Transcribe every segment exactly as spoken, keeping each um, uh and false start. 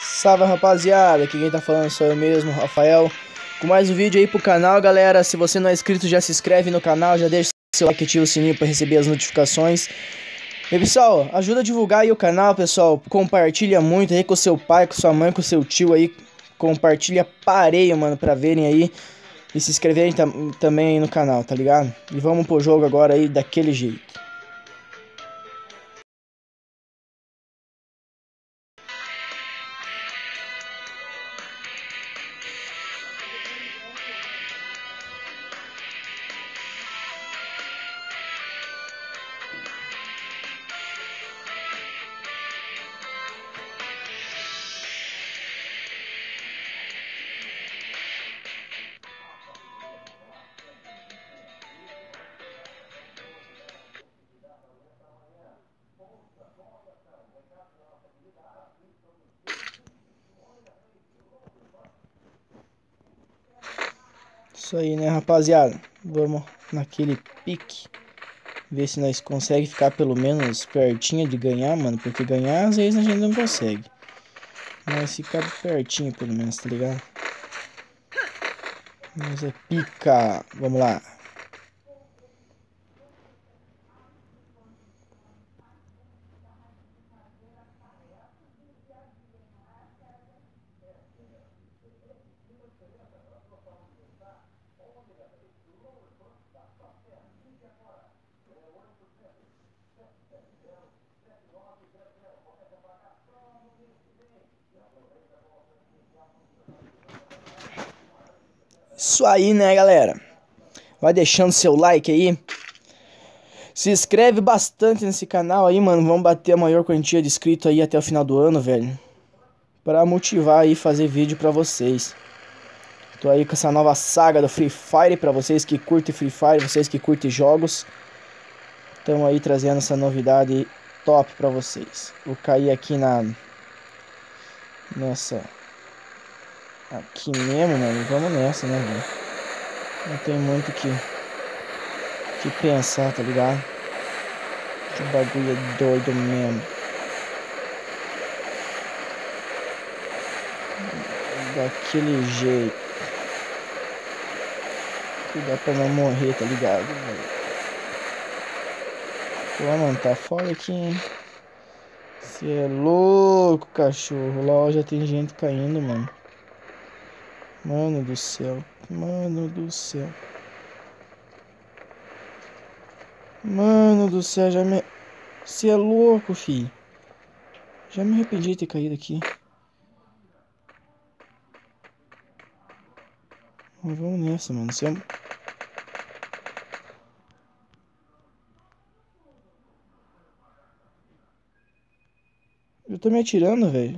Salve, rapaziada, aqui quem tá falando sou eu mesmo, Rafael, com mais um vídeo aí pro canal, galera. Se você não é inscrito, já se inscreve no canal, já deixa seu like e ativa o sininho pra receber as notificações. E pessoal, ajuda a divulgar aí o canal, pessoal, compartilha muito aí com seu pai, com sua mãe, com seu tio aí, compartilha pareio, mano, pra verem aí e se inscreverem tam também aí no canal, tá ligado? E vamos pro jogo agora aí daquele jeito. Isso aí, né, rapaziada? Vamos naquele pique. Ver se nós conseguimos ficar pelo menos pertinho de ganhar, mano. Porque ganhar às vezes a gente não consegue. Mas ficar pertinho pelo menos, tá ligado? Mas é pica. Vamos lá. Isso aí, né, galera? Vai deixando seu like aí. Se inscreve bastante nesse canal aí, mano. Vamos bater a maior quantia de inscritos aí até o final do ano, velho. Pra motivar aí fazer vídeo pra vocês. Tô aí com essa nova saga do Free Fire pra vocês que curtem Free Fire, vocês que curtem jogos. Estamos aí trazendo essa novidade top pra vocês. Vou cair aqui na... Nessa... Aqui mesmo, mano. Vamos nessa, né, velho? Não tem muito que... Que pensar, tá ligado? Que bagulho é doido mesmo. Daquele jeito. Que dá pra não morrer, tá ligado? Pô, mano, tá foda aqui, hein? Cê é louco, cachorro. Lá já tem gente caindo, mano. Mano do céu. Mano do céu. Mano do céu, já me... Cê é louco, fi. Já me arrependi de ter caído aqui. Mas vamos nessa, mano. Cê é... Eu tô me atirando, velho.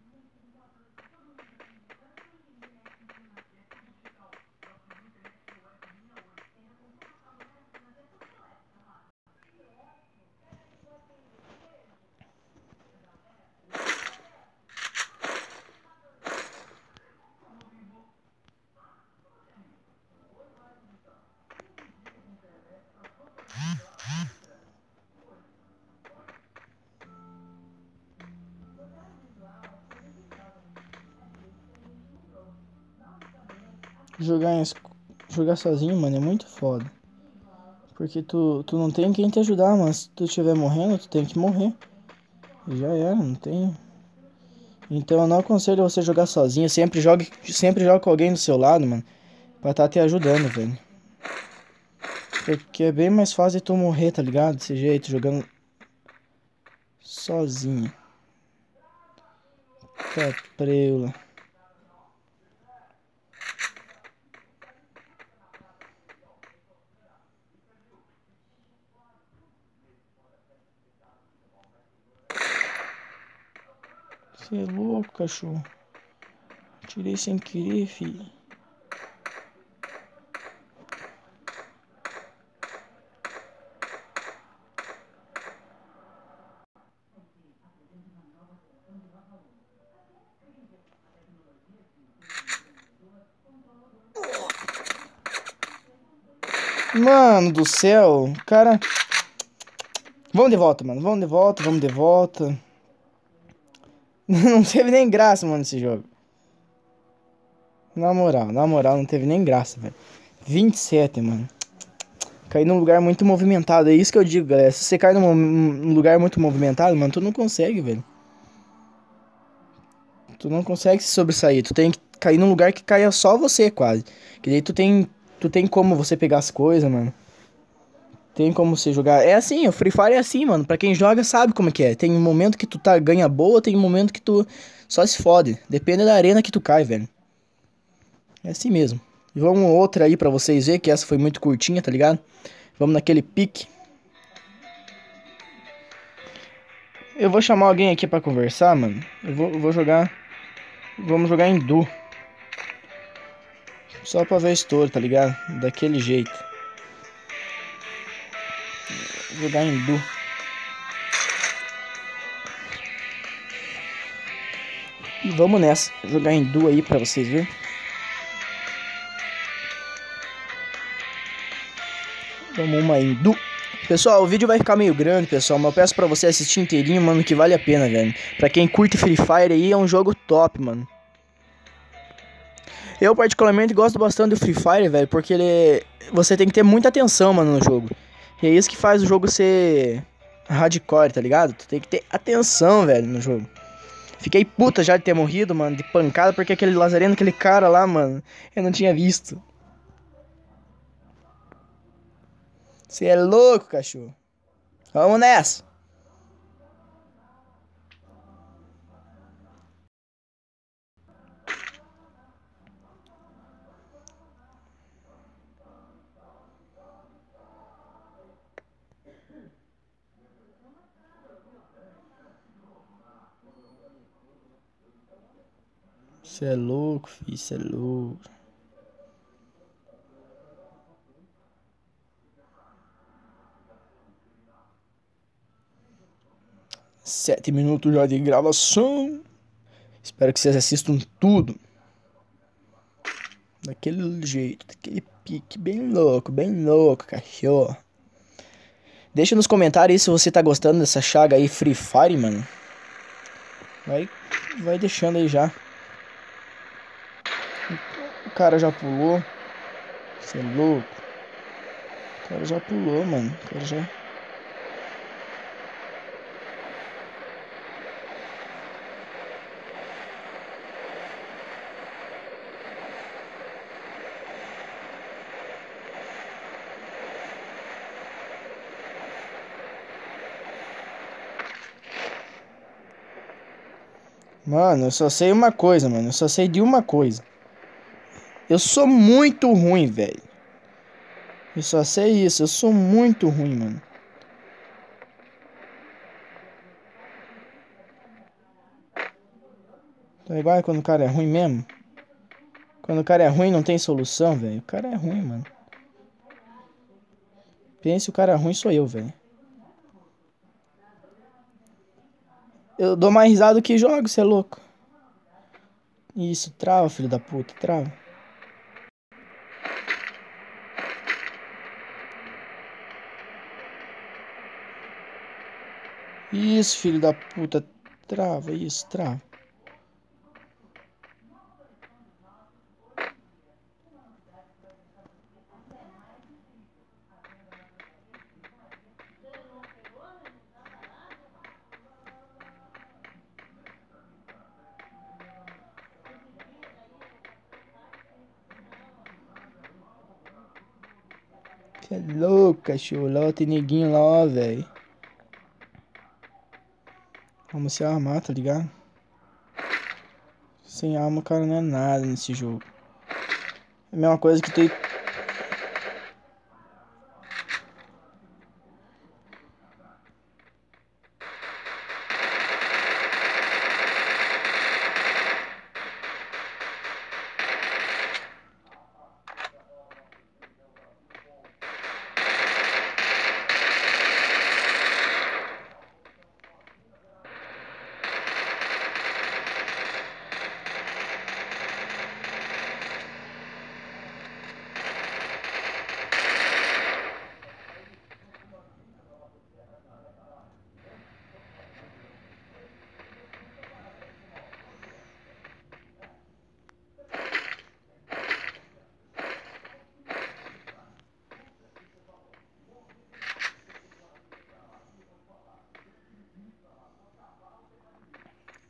Jogar, em... Jogar sozinho, mano, é muito foda. Porque tu, tu não tem quem te ajudar, mano. Se tu estiver morrendo, tu tem que morrer. Já era, não tem... Então eu não aconselho você jogar sozinho. Sempre jogue, sempre jogue com alguém do seu lado, mano. Pra tá te ajudando, velho. Porque é bem mais fácil tu morrer, tá ligado? Desse jeito, jogando sozinho. Tá preula. Você é louco, cachorro. Tirei sem querer, filho. Mano do céu, cara. Vamos de volta, mano. Vamos de volta, vamos de volta. Não teve nem graça, mano, esse jogo. Na moral, na moral, não teve nem graça, velho. vinte e sete, mano. Cair num lugar muito movimentado. É isso que eu digo, galera. Se você cai num, num lugar muito movimentado, mano, tu não consegue, velho. Tu não consegue se sobressair. Tu tem que cair num lugar que caia só você, quase. Que daí tu tem, tu tem como você pegar as coisas, mano. Tem como você jogar. É assim, o Free Fire é assim, mano. Pra quem joga sabe como que é. Tem um momento que tu tá ganha boa, tem um momento que tu só se fode. Depende da arena que tu cai, velho. É assim mesmo. E vamos outra aí pra vocês verem, que essa foi muito curtinha, tá ligado? Vamos naquele pique. Eu vou chamar alguém aqui pra conversar, mano. Eu vou, eu vou jogar... Vamos jogar em duo. Só pra ver estouro, tá ligado? Daquele jeito. Vou jogar em duo. E vamos nessa. Vou jogar em duo aí pra vocês verem. Vamos uma em duo. Pessoal, o vídeo vai ficar meio grande, pessoal, mas eu peço pra você assistir inteirinho, mano, que vale a pena, velho. Pra quem curte Free Fire aí, é um jogo top, mano. Eu, particularmente, gosto bastante do Free Fire, velho, porque ele... você tem que ter muita atenção, mano, no jogo. E é isso que faz o jogo ser hardcore, tá ligado? Tu tem que ter atenção, velho, no jogo. Fiquei puta já de ter morrido, mano, de pancada, porque aquele lazareno, aquele cara lá, mano, eu não tinha visto. Você é louco, cachorro. Vamos nessa. Você é louco, filho, você é louco. Sete minutos já de gravação. Espero que vocês assistam tudo. Daquele jeito, daquele pique bem louco, bem louco, cachorro. Deixa nos comentários aí se você tá gostando dessa chaga aí Free Fire, mano. Vai, vai deixando aí já. O cara já pulou. Você é louco. O cara já pulou, mano. O cara já... Mano, eu só sei uma coisa, mano. Eu só sei de uma coisa. Eu sou muito ruim, velho. Eu só sei isso. Eu sou muito ruim, mano. Tá igual quando o cara é ruim mesmo? Quando o cara é ruim não tem solução, velho. O cara é ruim, mano. Pense, o cara ruim sou eu, velho. Eu dou mais risada do que jogo, cê é louco. Isso, trava, filho da puta, trava. Isso, filho da puta, trava, isso, trava. Cê é louco, cachorro. Lá tem neguinho lá, ó, velho. Vamos se armar, tá ligado? Sem arma, o cara não é nada nesse jogo. É a mesma coisa que tu...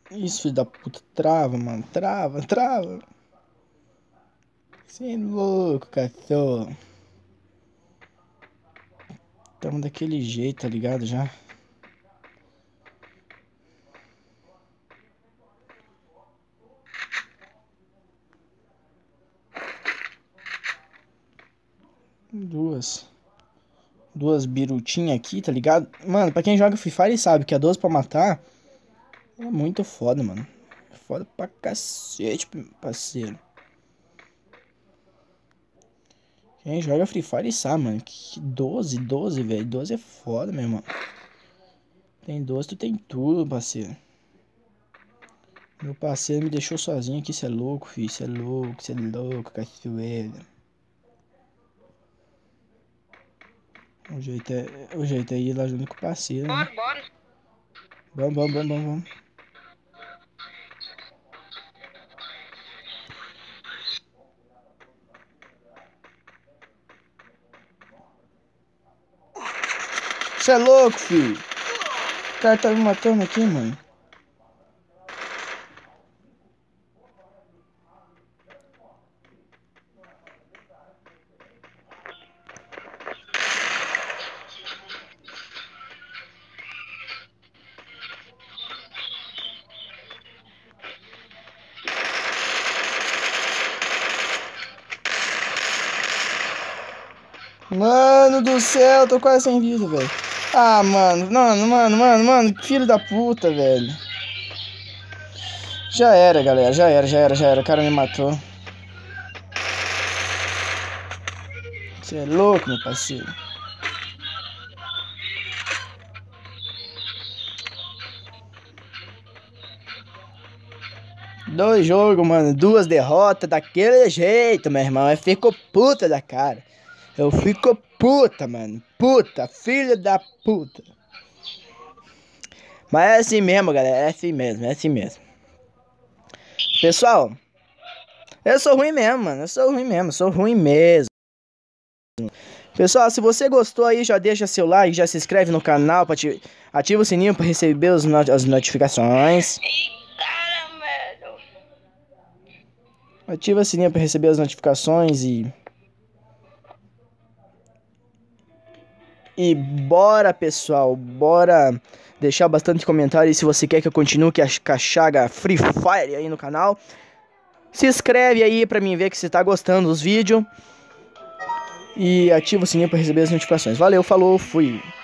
Isso, filho da puta. Trava, mano. Trava, trava. Você é louco, cachorro. Tamo daquele jeito, tá ligado já? Duas. Duas birutinhas aqui, tá ligado? Mano, pra quem joga Free Fire sabe que a doze pra matar é muito foda, mano. Foda pra cacete, parceiro. Quem joga Free Fire sabe, mano. Que doze, doze, velho. doze é foda, meu irmão. Tem doze, tu tem tudo, parceiro. Meu parceiro me deixou sozinho aqui, cê é louco, filho. Cê é louco, cê é louco, cachoeira. O jeito é, o jeito é ir lá junto com o parceiro, né? Bora, bora. Vamos, vamos, vamos, vamos, vamos. Cê é louco, filho. O cara tá me matando aqui, mano. Mano do céu, tô quase sem vida, velho. Ah, mano, mano, mano, mano, mano, filho da puta, velho. Já era, galera, já era, já era, já era. O cara me matou. Você é louco, meu parceiro. Dois jogos, mano, duas derrotas daquele jeito, meu irmão. Eu fico puta da cara. Eu fico puta, mano. Puta, filho da puta. Mas é assim mesmo, galera. É assim mesmo, é assim mesmo. Pessoal, eu sou ruim mesmo, mano. Eu sou ruim mesmo, eu sou ruim mesmo. Pessoal, se você gostou aí, já deixa seu like, já se inscreve no canal, pra ati ativa o sininho pra receber os not as notificações. Ativa o sininho pra receber as notificações e... E bora, pessoal, bora deixar bastante comentário. E se você quer que eu continue com a chaga Free Fire aí no canal, se inscreve aí pra mim ver que você tá gostando dos vídeos. E ativa o sininho pra receber as notificações. Valeu, falou, fui.